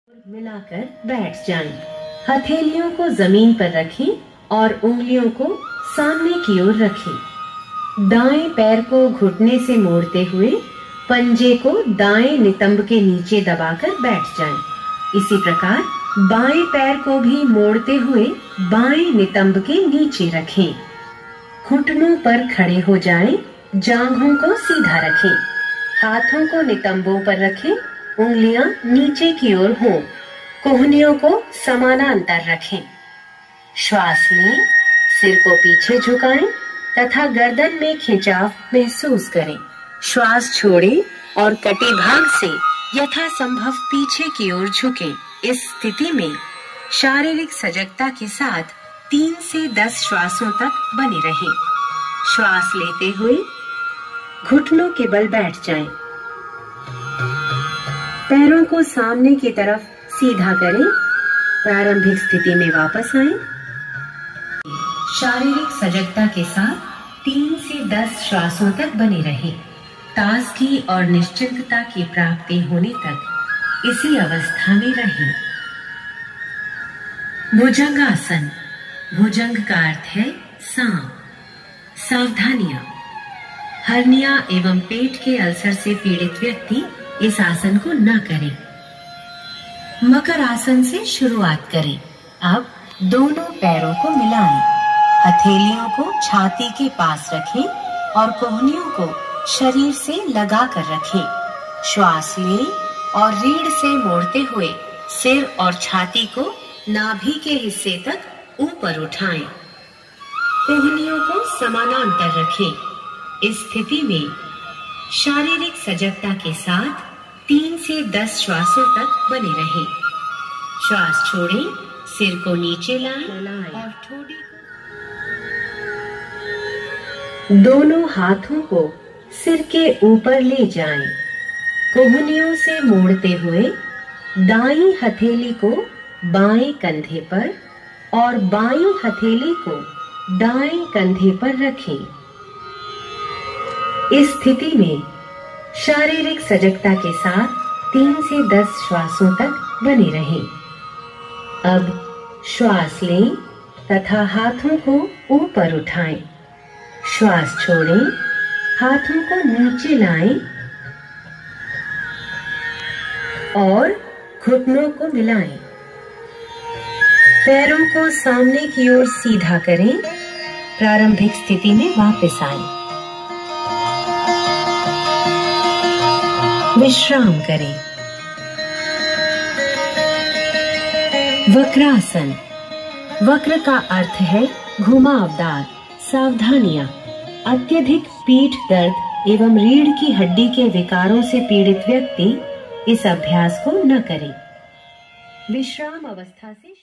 मिलाकर बैठ जाएं। हथेलियों को जमीन पर रखें और उंगलियों को सामने की ओर रखें। दाएं पैर को घुटने से मोड़ते हुए पंजे को दाएं नितंब के नीचे दबाकर बैठ जाएं। इसी प्रकार बाएं पैर को भी मोड़ते हुए बाएं नितंब के नीचे रखें। घुटनों पर खड़े हो जाएं, जांघों को सीधा रखें, हाथों को नितंबों पर रखें, उंगलियां नीचे की ओर हों, कोहनियों को समानांतर रखें। श्वास लें, सिर को पीछे झुकाएं तथा गर्दन में खिंचाव महसूस करें। श्वास छोड़ें और कटी भाग से यथासंभव पीछे की ओर झुकें। इस स्थिति में शारीरिक सजगता के साथ 3 से 10 श्वासों तक बने रहें। श्वास लेते हुए घुटनों के बल बैठ जाएं। पैरों को सामने की तरफ सीधा करें। प्रारंभिक स्थिति में वापस आएं। शारीरिक सजगता के साथ 3 से 10 श्वासों तक बने रहें। ताजगी और निश्चिंतता की प्राप्ति होने तक इसी अवस्था में रहें। भुजंगासन। भुजंग का अर्थ है सांप। सावधानियां। हर्निया एवं पेट के अल्सर से पीड़ित व्यक्ति इस आसन को न करें। मकर आसन से शुरुआत करें। अब दोनों पैरों को मिलाएं, हथेलियों को छाती के पास रखें और कोहनियों को शरीर से लगा कर रखें। श्वास लें और रीढ़ से मोड़ते हुए सिर और छाती को नाभि के हिस्से तक ऊपर उठाएं। कोहनियों को समानांतर रखें। इस स्थिति में शारीरिक सजगता के साथ 3 से 10 श्वासों तक बने रहें। श्वास छोड़ें, सिर को नीचे लाएं और ठोड़ी को दोनों हाथों को सिर के ऊपर ले जाएं। कोहनियों से मोड़ते हुए दाईं हथेली को बाएं कंधे पर और बाईं हथेली को दाएं कंधे पर रखें। इस स्थिति में शारीरिक सजगता के साथ 3 से 10 श्वासों तक बने रहें। अब श्वास लें तथा हाथों को ऊपर उठाएं। श्वास छोड़ें, हाथों को नीचे लाएं और घुटनों को मिलाएं। पैरों को सामने की ओर सीधा करें। प्रारंभिक स्थिति में वापस आएं। विश्राम करें। वक्रासन। वक्र का अर्थ है घुमावदार। सावधानियां। अत्यधिक पीठ दर्द एवं रीढ़ की हड्डी के विकारों से पीड़ित व्यक्ति इस अभ्यास को न करें। विश्राम अवस्था से